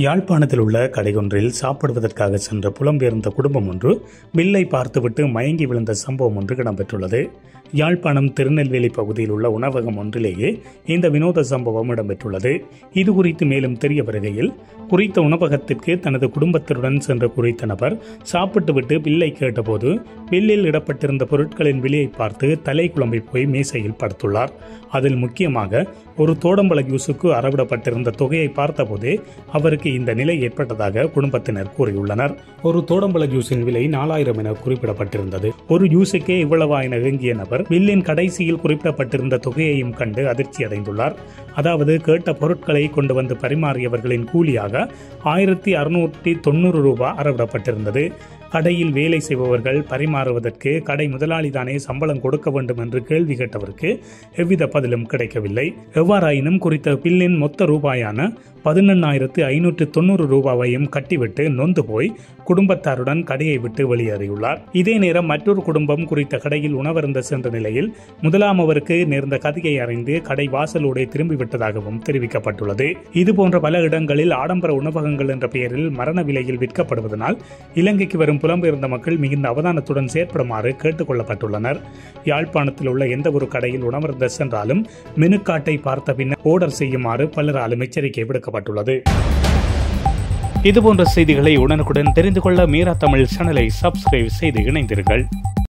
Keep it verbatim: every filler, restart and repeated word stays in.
யாழ்ப்பாணத்தில் உள்ள கடையொன்றில் சாப்பிடுவதற்காக சென்ற புலம்பெயர்ந்த குடும்பம் ஒன்று பில்லை பார்த்துவிட்டு மயங்கி விழுந்த சம்பவம் ஒன்று இடம்பெற்றுள்ளது. யாழ்ப்பாணம் திருநெல்வேலி பகுதியில் உள்ள உணவகம் ஒன்றிலேயே இந்த வினோத சம்பவம் இடம்பெற்றுள்ளது. இது குறித்து மேலும் தெரிய வருகையில், குறித்த உணவகத்திற்கு தனது குடும்பத்தினுடன் சென்ற குறித்த நபர் சாப்பிட்டுவிட்டு பில்லை கேட்டபோது பில்லில் இடப்பட்டிருந்த பொருட்களின் விலையை பார்த்து தலை குழம்பி போய் மேசையில் படுத்துள்ளார். அதில் முக்கியமாக ஒரு தோடம்பழ ஜூஸுக்கு அறவிடப்பட்டிருந்த தொகையை பார்த்தபோதே அவருக்கு இந்த நிலை ஏற்பட்டதாக குடும்பத்தினர் கூறியுள்ளனர். ஒரு தோடம்பழ ஜூஸின் விலை நாலாயிரம் என குறிப்பிடப்பட்டிருந்தது. ஒரு ஜூஸுக்கே இவ்வளவா என இயங்கிய நபர் பில்லின் கடைசியில் குறிப்பிடப்பட்டிருந்த தொகையையும் கண்டு அதிர்ச்சி அடைந்துள்ளார். அதாவது கேட்ட பொருட்களை கொண்டு வந்து பரிமாறியவர்களின் கூலியாக ஆயிரத்தி அறுநூற்றி தொண்ணூறு ரூபாய் அறவிடப்பட்டிருந்தது. கடையில் வேலை செய்பவர்கள் பரிமாறுவதற்கு கடை முதலாளிதானே சம்பளம் கொடுக்க வேண்டும் என்று கேள்வி கேட்டவருக்கு எவ்வித பதிலும் கிடைக்கவில்லை. எவ்வாறாயினும் குறித்த பில்லின் மொத்த ரூபாயான பதினெண்ணாயிரத்து ஐநூற்று தொண்ணூறு ரூபாவையும் கட்டிவிட்டு நொந்து போய் குடும்பத்தாருடன் கடையை விட்டு வெளியேறியுள்ளார். இதே நேரம் மற்றொரு குடும்பம் குறித்த கடையில் உணவருந்த சென்ற நிலையில் முதலாம் அவருக்கு நேர்ந்த கதையை அறிந்து கடை வாசலோடு திரும்பிவிட்டதாகவும் தெரிவிக்கப்பட்டுள்ளது. இதுபோன்ற பல இடங்களில் ஆடம்பர உணவகங்கள் என்ற பெயரில் மரண விலையில் விற்கப்படுவதனால் இலங்கைக்கு வரும் புலம்பெயர்ந்த மக்கள் மிகுந்த அவதானத்துடன் செயற்படுமாறு கேட்டுக் கொள்ளப்பட்டுள்ளனர். யாழ்ப்பாணத்தில் உள்ள எந்த ஒரு கடையில் உணவருந்த சென்றாலும் மெனு கார்டை பார்த்த பின்னர் ஆர்டர் செய்யுமாறு பலராலும் எச்சரிக்கை விடுக்கப்பட்டுள்ளது. இதுபோன்ற செய்திகளை உடனுக்குடன் தெரிந்து கொள்ள மீரா தமிழ் சேனலை சப்ஸ்கிரைப் செய்து இணைந்தீர்கள்.